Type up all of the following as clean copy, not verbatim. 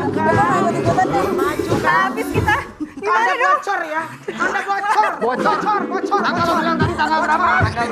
Maju kan? Habis kita. Gimana dong? Bocor ya. Anda bocor. Bocor. Tanggal bilang tadi tanggal berapa?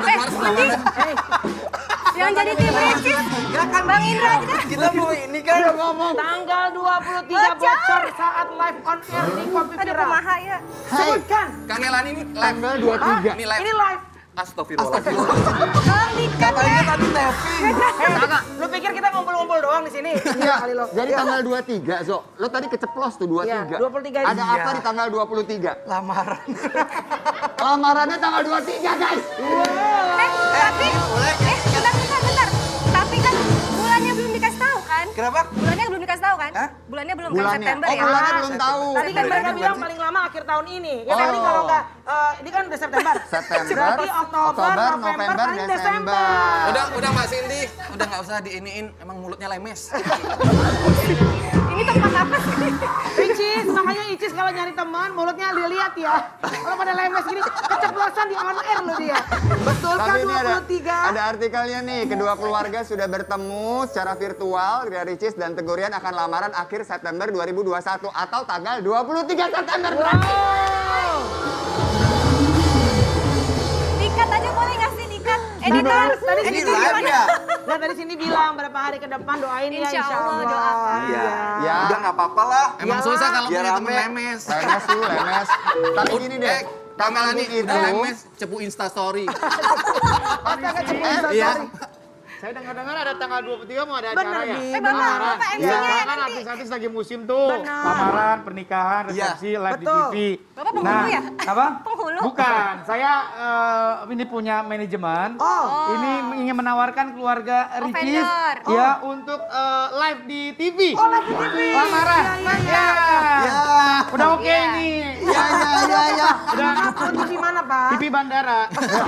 Yang jadi tim Ricis. Bang Indra aja. Kita mau ini kan ngomong. Tanggal 23 bocor saat live on air di Kopi Ada Viral. kumaha ya. Sebutkan. Kang Elan ini live. Tanggal 23. Ini live. Ini live. Astagfirullah. Tolong dikat ya. Tadi Tevi. Lu pikir kita ngumpul-ngumpul doang di sini? Iya, kali lo. jadi tanggal 23, Zo. Lo tadi keceplos tuh 23. Iya, 23. Ada apa di tanggal 23? Lamaran. Lamarannya tanggal 23, guys. Tapi, bentar. Tapi kan bulannya belum dikasih tahu kan? Kenapa? Bulannya belum dikasih tahu kan? Hah? Bulannya belum kan Bulannya. September Oh, ya? bulannya belum tahu. Tadi kan mereka bilang paling lama akhir tahun ini. Ya Oh. tadi kalau nggak, ini kan udah September. September, Berarti Oktober, November, paling Desember. Udah Mbak Cindy. Udah nggak usah diiniin. Emang mulutnya lemes. Ini tempat apa sih? Icis, makanya Icis kalau nyari teman mulutnya dilihat ya. Kalau pada lemes gini, keceplosan di on air loh dia. Betul kan Tapi ini 23? ada artikelnya nih, kedua keluarga sudah bertemu secara virtual. Ria Ricis dan Tegurian akan lamaran akhir September 2021 atau tanggal 23 September. Dikat aja boleh nggak sih dikat? Editor. Tadi Ini sini live ya? Nah tadi sini bilang berapa hari ke depan doain ya Insya insya Allah, Allah. doakan. Iya. Ya. Udah nggak apa-apa lah. Emang Ya. susah kalau Biar punya temen rame. lemes. Lemes tuh, lemes. Tapi gini deh, Kang Elan temanku ini udah lemes, cepu Instastory. Astaga cepet Iya. Saya dengar-dengar ada tanggal 23 mau ada acara Bener, ya? Bi. Bapak MC-nya ya Kan nanti. artis-artis lagi musim tuh. Benar. Lamaran, pernikahan, resepsi, live betul. di TV. Bapak penghulu ya? Apa? Penghulu? Bukan. Saya ini punya manajemen. Oh. Ini ingin menawarkan keluarga Oh, Ricis vendor. ya untuk live di TV. Oh lagi TV. Lamaran. Iya. Ya. Udah oke Iya. nih. ya. Udah Untuk di mana Pak? TV bandara.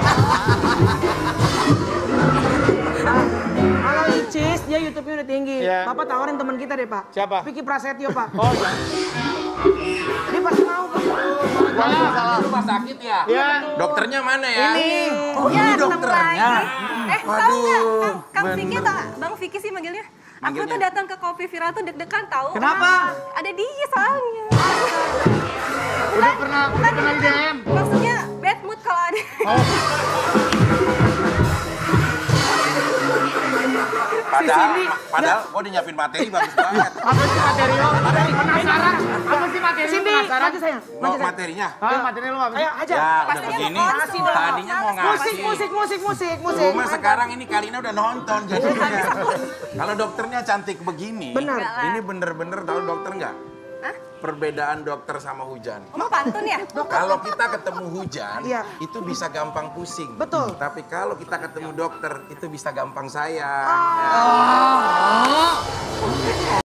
Kalau Icis, dia YouTube-nya udah tinggi. Iya. Bapak tawarin teman kita deh Pak. Siapa? Vicky Prasetyo Pak. Oh ya. Dia pasti mau Pak. Rumah sakit ya? Ya. Dokternya mana ya? Oh, ya, ketemu lagi. Tahu nggak? Kang Vicky atau Bang Vicky sih manggilnya? Aku tuh datang ke Kopi Viral tuh deg-degan tahu. Kenapa? Ada dia soalnya. Udah pernah di DM. Maksudnya bad mood kalau ada. Oh. Padahal gue udah nyiapin materi bagus banget. Apa sih materi lo? Penasaran? Apa sih materi lo? Cindy, Penasaran? maju sayang. Lo materinya? Hah? Materi lo apa sih? Ayo aja. Ya udah Pastinya begini. mau konsol. Tadinya mau ngasih. Musik. Cuma sekarang ini Kalina udah nonton jadinya. Kalau dokternya cantik begini, Benar. ini bener-bener tahu dokter nggak? Hah? Perbedaan dokter sama hujan. Kamu pantun ya? Kalau kita ketemu hujan, Iya. itu bisa gampang pusing. Betul. Tapi kalau kita ketemu dokter, itu bisa gampang sayang.